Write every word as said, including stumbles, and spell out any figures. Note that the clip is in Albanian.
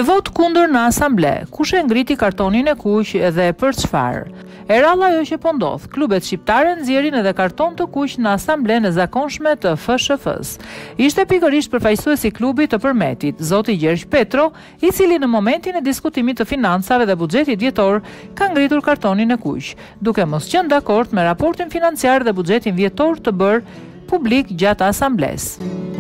Një vot kundër në Asamble, kush e ngriti kartonin e kuq dhe për çfarë? E rrallë ajo që po ndodh, klubet shqiptare nxjerrin edhe karton të kuq në Asamblenë e zakonshme të F S H F-s. Ishte pikërisht përfaqësuesi i klubit të përmetit, zoti Gjergj Petro, i cili në momentin e diskutimit të financave dhe buxhetit vjetor ka ngritur kartonin e kuq, duke mos qenë dakord me raportin financiar dhe buxhetin vjetor të bërë publik gjatë asamblesë.